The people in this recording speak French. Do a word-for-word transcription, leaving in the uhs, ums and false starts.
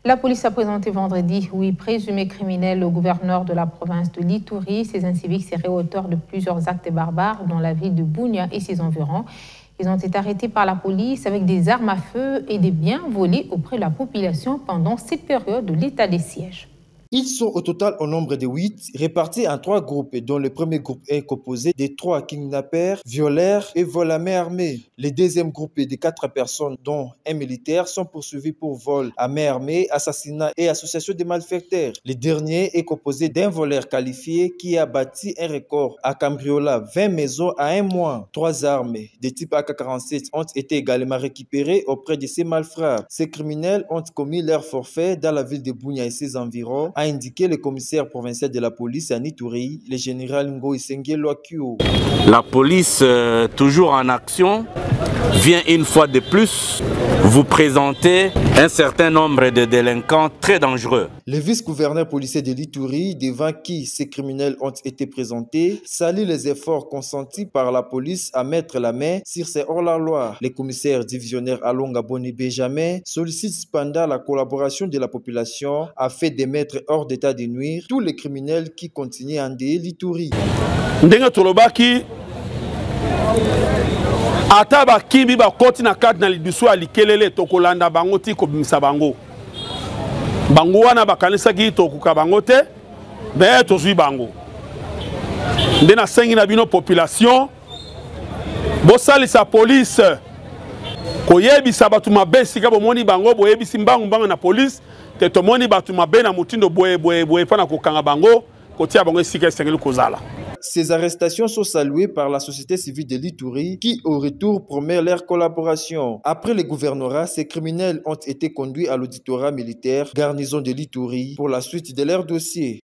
La police a présenté vendredi huit présumés criminels au gouverneur de la province de l'Ituri. Ces inciviques seraient auteurs de plusieurs actes barbares dans la ville de Bunia et ses environs. Ils ont été arrêtés par la police avec des armes à feu et des biens volés auprès de la population pendant cette période de l'état des sièges. Ils sont au total au nombre de huit, répartis en trois groupes, dont le premier groupe est composé de trois kidnappeurs, violeurs et vols à main armée. Le deuxième groupe est de quatre personnes, dont un militaire, sont poursuivis pour vol à main armée, assassinat et association de malfaiteurs. Le dernier est composé d'un voleur qualifié qui a bâti un record à cambriola vingt maisons à un mois. Trois armes de type A K quarante-sept ont été également récupérées auprès de ces malfrats. Ces criminels ont commis leur forfait dans la ville de Bunia et ses environs, a indiqué le commissaire provincial de la police à Ituri, le général Ngo Isengelo Akio. La police, euh, toujours en action, vient une fois de plus vous présenter un certain nombre de délinquants très dangereux. Le vice-gouverneur policier de l'Ituri, devant qui ces criminels ont été présentés, salue les efforts consentis par la police à mettre la main sur ces hors-la-loi. Le commissaire divisionnaire Alonga Boni Benjamin sollicite cependant la collaboration de la population afin de mettre hors d'état de nuire tous les criminels qui continuent à endeuiller l'Ituri. Ata ba kibi ba koti na kati na lidusu alikelele tokolanda bango ti ko bimisa bango. Bango wana bakanisa ki tokuka bango te, be tozui bango. Nde na sengi na bino population, bo salisa police koyebisa batu mabe sika bomoni bango boyebisi mbangu mbanga na police te tomoni batu mabe na mutindo boye boye boye pana kokanga bango kotia bango sika sengeli kozala. Ces arrestations sont saluées par la société civile de l'Ituri qui, au retour, promet leur collaboration. Après le gouvernorat, ces criminels ont été conduits à l'auditorat militaire garnison de l'Ituri pour la suite de leur dossier.